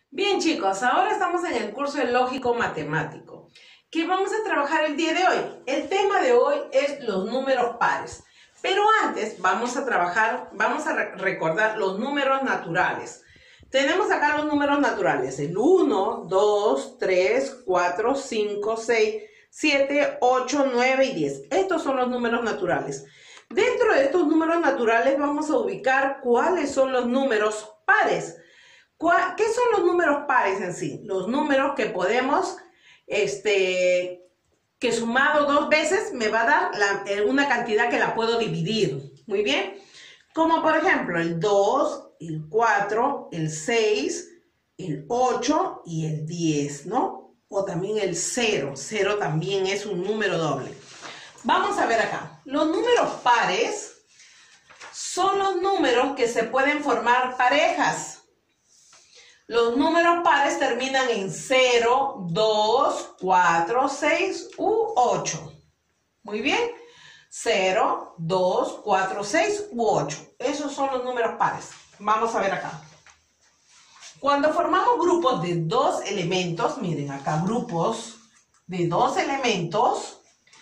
Bien, chicos, ahora estamos en el curso de lógico matemático. ¿Qué vamos a trabajar el día de hoy? El tema de hoy es los números pares. Pero antes vamos a recordar los números naturales. Tenemos acá los números naturales, el 1, 2, 3, 4, 5, 6, 7, 8, 9 y 10. Estos son los números naturales. Dentro de estos números naturales vamos a ubicar cuáles son los números pares. ¿Qué son los números pares en sí? Los números que podemos, que sumado dos veces me va a dar una cantidad que la puedo dividir. Muy bien. Como por ejemplo el 2, el 4, el 6, el 8 y el 10, ¿no? O también el 0. 0 también es un número doble. Vamos a ver acá. Los números pares son los números que se pueden formar parejas. Los números pares terminan en 0, 2, 4, 6 u 8. Muy bien. 0, 2, 4, 6 u 8. Esos son los números pares. Vamos a ver acá. Cuando formamos grupos de dos elementos, miren acá, grupos de dos elementos,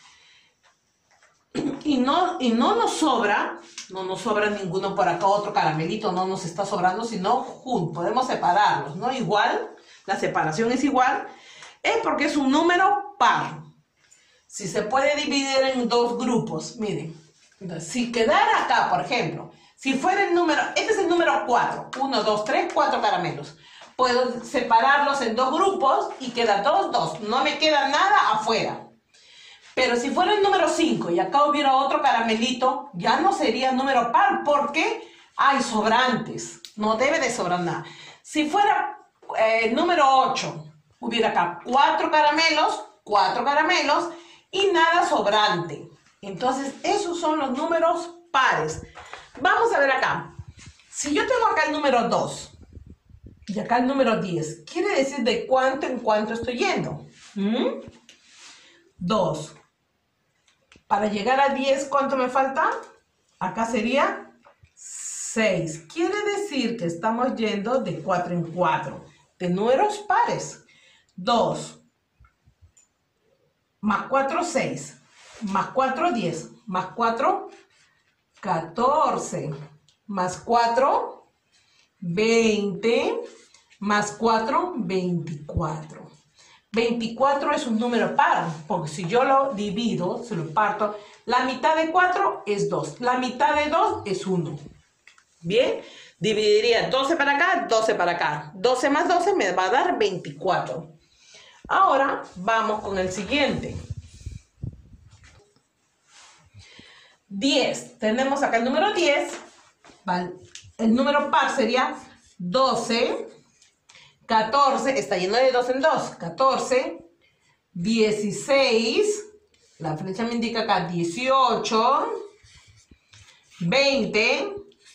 y no nos sobra, no nos sobra ninguno por acá, otro caramelito no nos está sobrando, sino juntos, podemos separarlos, ¿no? Igual, la separación es igual, es porque es un número par. Si se puede dividir en dos grupos, miren, entonces, si quedara acá, por ejemplo, si fuera el número, este es el número 4, 1, 2, 3, 4 caramelos. Puedo separarlos en dos grupos y queda 2, 2, no me queda nada afuera. Pero si fuera el número 5 y acá hubiera otro caramelito, ya no sería número par porque hay sobrantes. No debe de sobrar nada. Si fuera el número 8, hubiera acá 4 caramelos y nada sobrante. Entonces, esos son los números pares. Vamos a ver acá. Si yo tengo acá el número 2 y acá el número 10, quiere decir de cuánto en cuánto estoy yendo. 2. Para llegar a 10, ¿cuánto me falta? Acá sería 6. Quiere decir que estamos yendo de 4 en 4. De números pares. 2. Más 4, 6. Más 4, 10. Más 4, 14. Más 4, 20. Más 4, 24. 24 es un número par, porque si yo lo divido, se lo parto, la mitad de 4 es 2, la mitad de 2 es 1. Bien, dividiría 12 para acá, 12 para acá. 12 más 12 me va a dar 24. Ahora vamos con el siguiente. 10. Tenemos acá el número 10. ¿Vale? El número par sería 12. 14, está lleno de 2 en 2, 14, 16, la flecha me indica acá 18, 20,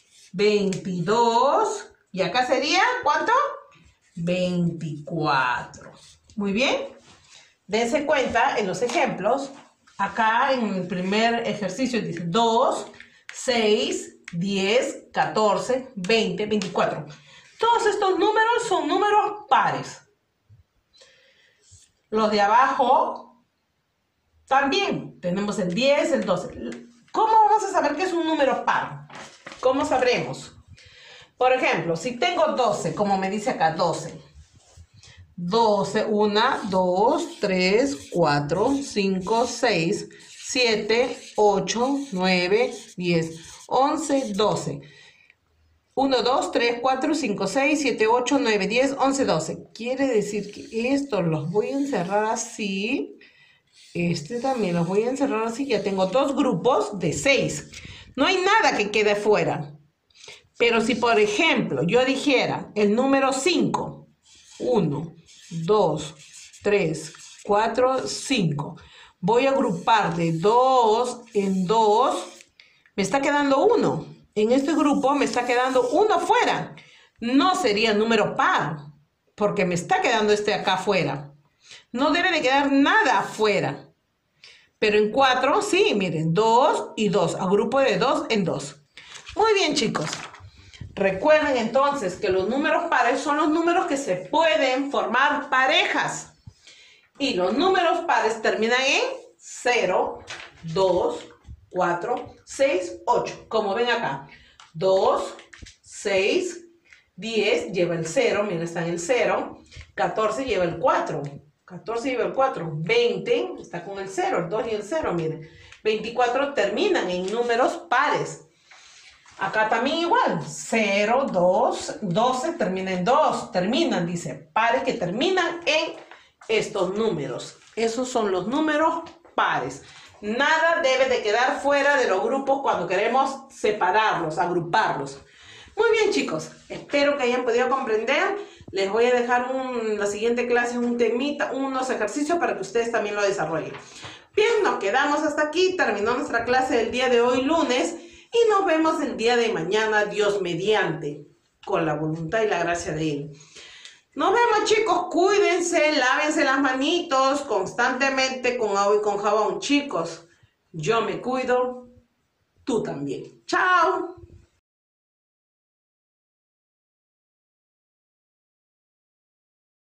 22, y acá sería, ¿cuánto? 24. Muy bien, dense cuenta en los ejemplos, acá en el primer ejercicio dice 2, 6, 10, 14, 20, 24. Todos estos números son números pares. Los de abajo también. Tenemos el 10, el 12. ¿Cómo vamos a saber que es un número par? ¿Cómo sabremos? Por ejemplo, si tengo 12, como me dice acá, 12. 12, 1, 2, 3, 4, 5, 6, 7, 8, 9, 10, 11, 12. 1, 2, 3, 4, 5, 6, 7, 8, 9, 10, 11, 12. Quiere decir que estos los voy a encerrar así. Este también los voy a encerrar así. Ya tengo dos grupos de 6. No hay nada que quede fuera. Pero si, por ejemplo, yo dijera el número 5. 1, 2, 3, 4, 5. Voy a agrupar de 2 en 2. Me está quedando 1. En este grupo me está quedando uno fuera. No sería número par, porque me está quedando este acá afuera. No debe de quedar nada afuera. Pero en 4, sí, miren, 2 y 2. Agrupo de 2 en 2. Muy bien, chicos. Recuerden entonces que los números pares son los números que se pueden formar parejas. Y los números pares terminan en 0, 2, 4, 6, 8. Como ven acá. 2, 6, 10 lleva el 0. Miren, está en el 0. 14 lleva el 4. 14 lleva el 4. 20 está con el 0, el 2 y el 0. Miren. 24 terminan en números pares. Acá también igual, 0, 2, 12 termina en 2, terminan, dice, pares que terminan en estos números. Esos son los números pares. Nada debe de quedar fuera de los grupos cuando queremos separarlos, agruparlos. Muy bien, chicos, espero que hayan podido comprender. Les voy a dejar la siguiente clase un temita, unos ejercicios para que ustedes también lo desarrollen. Bien, nos quedamos hasta aquí, terminó nuestra clase del día de hoy, lunes. Y nos vemos el día de mañana, Dios mediante, con la voluntad y la gracia de Él. Nos vemos, chicos, cuídense, lávense las manitos constantemente con agua y con jabón. Chicos, yo me cuido, tú también. ¡Chao!